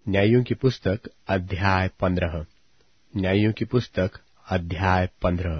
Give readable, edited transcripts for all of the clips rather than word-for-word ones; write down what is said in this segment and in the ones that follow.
न्यायों की पुस्तक अध्याय 15। न्यायों की पुस्तक अध्याय 15।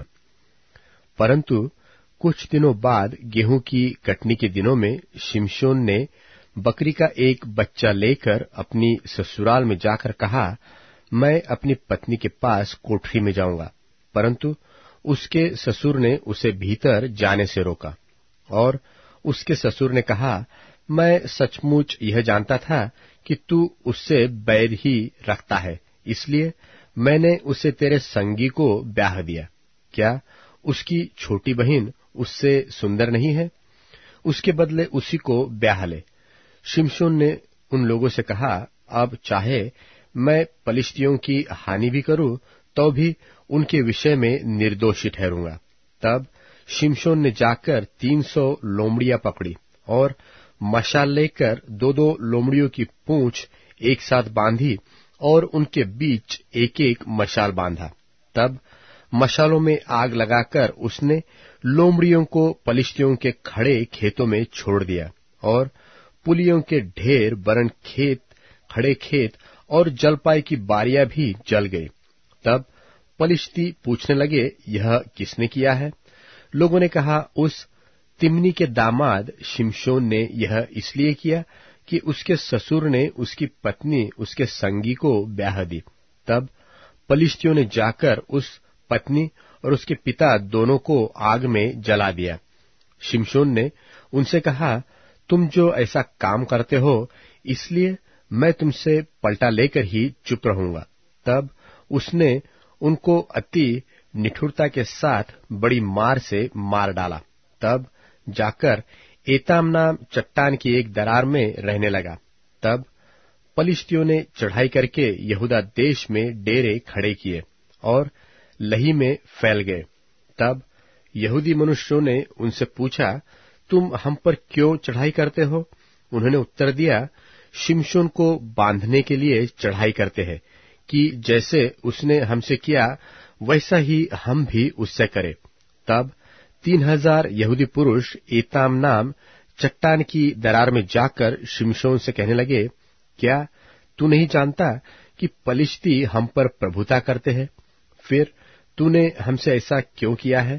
परंतु कुछ दिनों बाद गेहूं की कटनी के दिनों में शिमशोन ने बकरी का एक बच्चा लेकर अपनी ससुराल में जाकर कहा, मैं अपनी पत्नी के पास कोठरी में जाऊंगा। परंतु उसके ससुर ने उसे भीतर जाने से रोका। और उसके ससुर ने कहा, मैं सचमुच यह जानता था कि तू उससे बैर ही रखता है, इसलिए मैंने उसे तेरे संगी को ब्याह दिया। क्या उसकी छोटी बहन उससे सुंदर नहीं है? उसके बदले उसी को ब्याह ले। शिमशोन ने उन लोगों से कहा, अब चाहे मैं पलिश्तियों की हानि भी करूं तो भी उनके विषय में निर्दोषी ठहरूंगा। तब शिमशोन ने जाकर 300 लोमड़ियां पकड़ी और मशाल लेकर 2-2 लोमड़ियों की पूंछ एक साथ बांधी और उनके बीच एक एक मशाल बांधा। तब मशालों में आग लगाकर उसने लोमड़ियों को पलिश्तियों के खड़े खेतों में छोड़ दिया और पुलियों के ढेर, वरन खेत, खड़े खेत और जलपाई की बारियां भी जल गई। तब पलिश्ती पूछने लगे, यह किसने किया है? लोगों ने कहा, उस तिम्नी के दामाद शिमशोन ने यह इसलिए किया कि उसके ससुर ने उसकी पत्नी उसके संगी को ब्याह दी। तब पलिश्तियों ने जाकर उस पत्नी और उसके पिता दोनों को आग में जला दिया। शिमशोन ने उनसे कहा, तुम जो ऐसा काम करते हो, इसलिए मैं तुमसे पलटा लेकर ही चुप रहूंगा। तब उसने उनको अति निठुरता के साथ बड़ी मार से मार डाला। तब जाकर एताम नाम चट्टान की एक दरार में रहने लगा। तब पलिश्तियों ने चढ़ाई करके यहूदा देश में डेरे खड़े किए और लही में फैल गए। तब यहूदी मनुष्यों ने उनसे पूछा, तुम हम पर क्यों चढ़ाई करते हो? उन्होंने उत्तर दिया, शिमशोन को बांधने के लिए चढ़ाई करते हैं कि जैसे उसने हमसे किया वैसा ही हम भी उससे करें। तब 3000 यहूदी पुरुष एताम नाम चट्टान की दरार में जाकर शिमशोन से कहने लगे, क्या तू नहीं जानता कि पलिश्ती हम पर प्रभुता करते हैं? फिर तूने हमसे ऐसा क्यों किया है?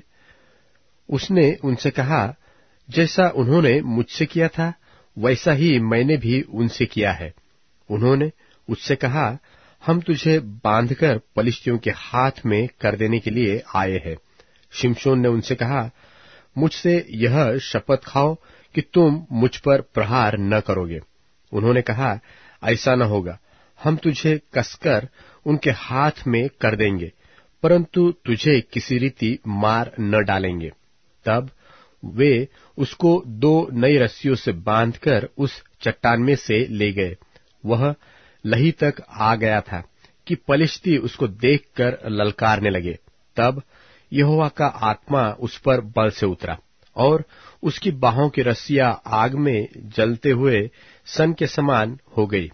उसने उनसे कहा, जैसा उन्होंने मुझसे किया था वैसा ही मैंने भी उनसे किया है। उन्होंने उससे कहा, हम तुझे बांधकर पलिश्तियों के हाथ में कर देने के लिए आए हैं। शिमशोन ने उनसे कहा, मुझसे यह शपथ खाओ कि तुम मुझ पर प्रहार न करोगे। उन्होंने कहा, ऐसा न होगा, हम तुझे कसकर उनके हाथ में कर देंगे, परंतु तुझे किसी रीति मार न डालेंगे। तब वे उसको 2 नई रस्सियों से बांधकर उस चट्टान में से ले गए। वह लही तक आ गया था कि पलिश्ती उसको देखकर ललकारने लगे। तब यहोवा का आत्मा उस पर बल से उतरा और उसकी बाहों की रस्सियां आग में जलते हुए सन के समान हो गई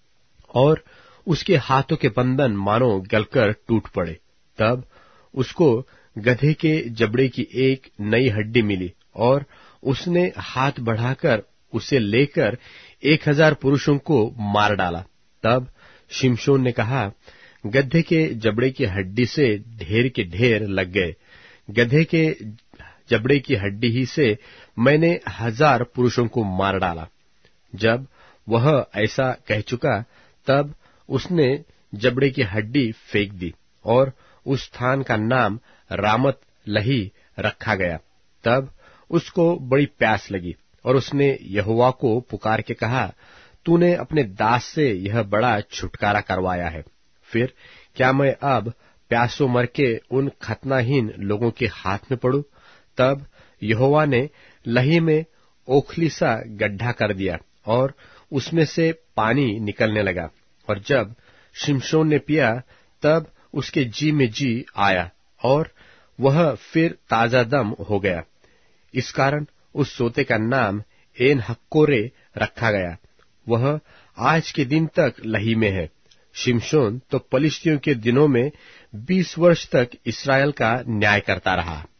और उसके हाथों के बंधन मानो गलकर टूट पड़े। तब उसको गधे के जबड़े की एक नई हड्डी मिली और उसने हाथ बढ़ाकर उसे लेकर 1000 पुरुषों को मार डाला। तब शिमशोन ने कहा, गधे के जबड़े की हड्डी से ढेर के ढेर लग गए। गधे के जबड़े की हड्डी ही से मैंने 1000 पुरुषों को मार डाला। जब वह ऐसा कह चुका, तब उसने जबड़े की हड्डी फेंक दी और उस स्थान का नाम रामत लही रखा गया। तब उसको बड़ी प्यास लगी और उसने यहोवा को पुकार के कहा, तूने अपने दास से यह बड़ा छुटकारा करवाया है। फिर क्या मैं अब प्यासों मर के उन खतनाहीन लोगों के हाथ में पड़ूं? तब यहोवा ने लही में ओखली सा गड्ढा कर दिया और उसमें से पानी निकलने लगा। और जब शिमशोन ने पिया, तब उसके जी में जी आया और वह फिर ताजा दम हो गया। इस कारण उस सोते का नाम एन हक्कोरे रखा गया। वह आज के दिन तक लही में है। शिमशोन तो पलिश्तियों के दिनों में 20 वर्ष तक इस्राएल का न्याय करता रहा।